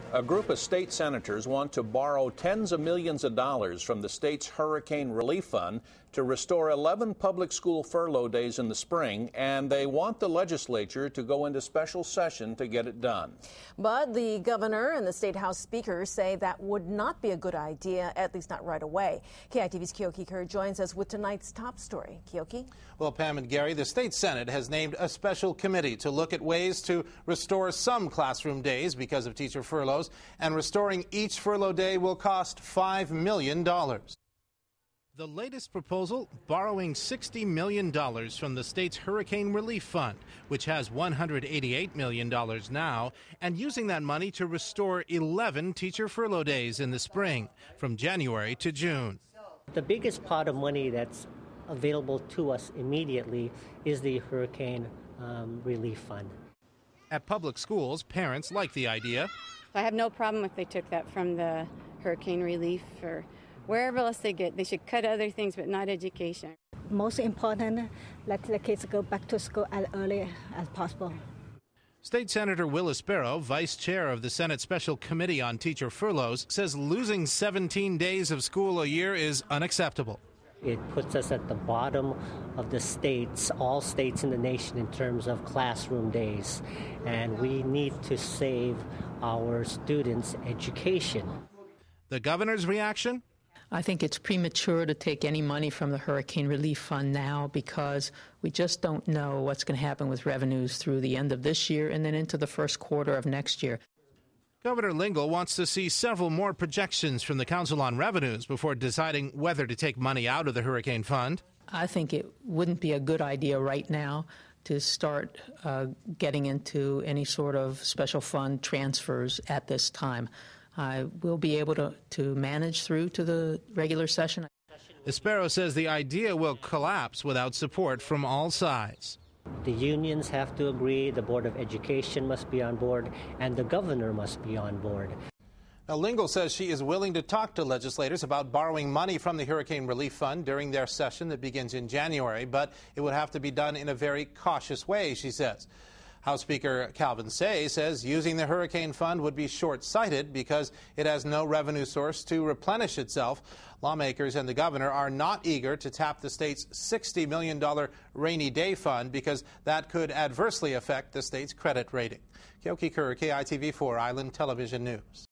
A group of state senators want to borrow tens of millions of dollars from the state's Hurricane Relief Fund to restore 11 public school furlough days in the spring, and they want the legislature to go into special session to get it done. But the governor and the state house speaker say that would not be a good idea, at least not right away. KITV's Keoki Kerr joins us with tonight's top story. Keoki? Well, Pam and Gary, the state Senate has named a special committee to look at ways to restore some classroom days because of teacher furloughs, and restoring each furlough day will cost $5 million. The latest proposal, borrowing $60 million from the state's Hurricane Relief Fund, which has $188 million now, and using that money to restore 11 teacher furlough days in the spring, from January to June. The biggest pot of money that's available to us immediately is the Hurricane Relief Fund. At public schools, parents like the idea. I have no problem if they took that from the hurricane relief or wherever else they get. They should cut other things, but not education. Most important, let the kids go back to school as early as possible. State Senator Will Espero, vice chair of the Senate Special Committee on Teacher Furloughs, says losing 17 days of school a year is unacceptable. It puts us at the bottom of the states, all states in the nation, in terms of classroom days. And we need to save our students' education. The governor's reaction? I think it's premature to take any money from the Hurricane Relief Fund now because we just don't know what's going to happen with revenues through the end of this year and then into the first quarter of next year. Governor Lingle wants to see several more projections from the Council on Revenues before deciding whether to take money out of the Hurricane Fund. I think it wouldn't be a good idea right now to start getting into any sort of special fund transfers at this time. I will be able to manage through to the regular session. Espero says the idea will collapse without support from all sides. The unions have to agree, the Board of Education must be on board, and the governor must be on board. Now, Lingle says she is willing to talk to legislators about borrowing money from the Hurricane Relief Fund during their session that begins in January, but it would have to be done in a very cautious way, she says. House Speaker Calvin Say says using the Hurricane Fund would be short-sighted because it has no revenue source to replenish itself. Lawmakers and the governor are not eager to tap the state's $60 million rainy day fund because that could adversely affect the state's credit rating. Keoki Kerr, KITV4 Island Television News.